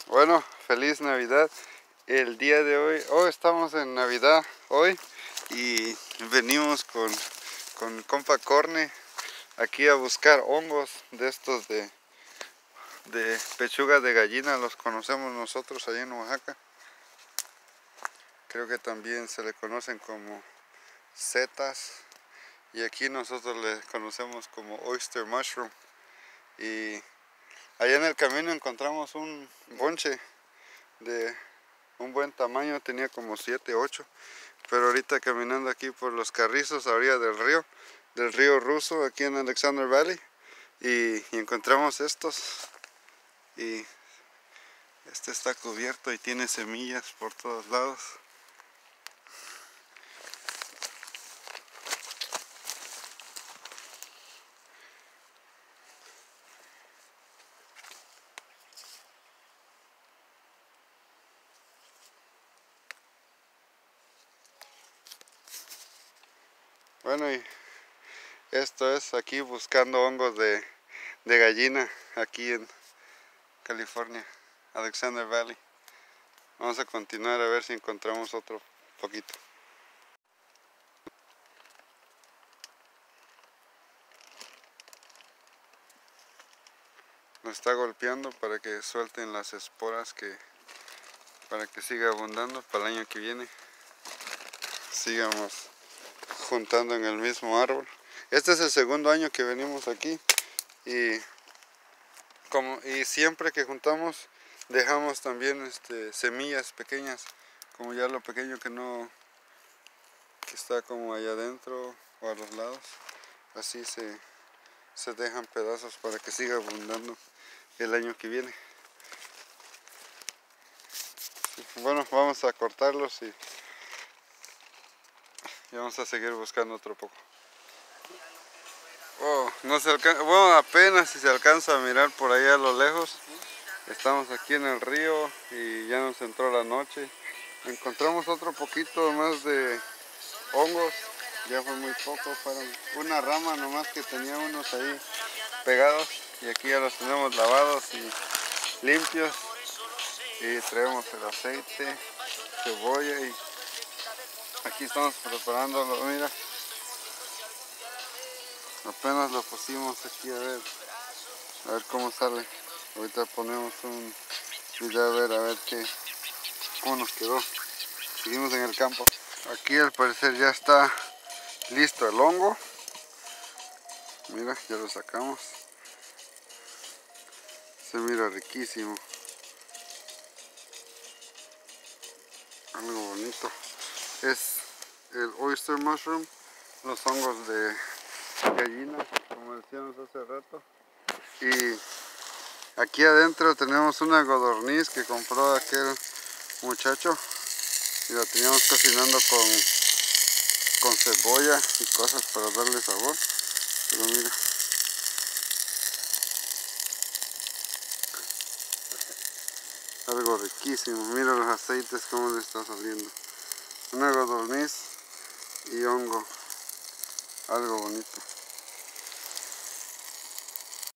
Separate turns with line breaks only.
Bueno, feliz Navidad. El día de hoy, estamos en Navidad hoy y venimos con compa Corne aquí a buscar hongos de estos de pechuga de gallina, los conocemos nosotros allá en Oaxaca. Creo que también se le conocen como setas y aquí nosotros le conocemos como oyster mushroom. Y allá en el camino encontramos un bonche de un buen tamaño, tenía como 7, 8, pero ahorita caminando aquí por los carrizos a orilla del río Ruso, aquí en Alexander Valley, y encontramos estos, y este está cubierto y tiene semillas por todos lados. Bueno, y esto es aquí buscando hongos de gallina aquí en California, Alexander Valley. Vamos a continuar a ver si encontramos otro poquito. Lo está golpeando para que suelten las esporas, para que siga abundando para el año que viene. Sigamos juntando en el mismo árbol. Este es el segundo año que venimos aquí y siempre que juntamos dejamos también semillas pequeñas, como ya lo pequeño que está como allá adentro o a los lados. Así se dejan pedazos para que siga abundando el año que viene. Bueno, vamos a cortarlos y vamos a seguir buscando otro poco. No se alcanza, bueno, apenas si se alcanza a mirar por ahí a lo lejos. Estamos aquí en el río y ya nos entró la noche. Encontramos otro poquito más de hongos. Ya fue muy poco, fueron una rama nomás que tenía unos ahí pegados. Y aquí ya los tenemos lavados y limpios. Y traemos el aceite, cebolla y aquí estamos preparándolo, mira. Apenas lo pusimos aquí a ver cómo sale. Ahorita ponemos un video a ver cómo nos quedó. Seguimos en el campo. Aquí al parecer ya está listo el hongo. Mira, ya lo sacamos. Se mira riquísimo. Algo bonito. Es el oyster mushroom, los hongos de gallina, como decíamos hace rato. Y aquí adentro tenemos una codorniz que compró aquel muchacho y la teníamos cocinando con cebolla y cosas para darle sabor. Pero mira, algo riquísimo. Mira los aceites como le está saliendo. Una codorniz y hongo, algo bonito.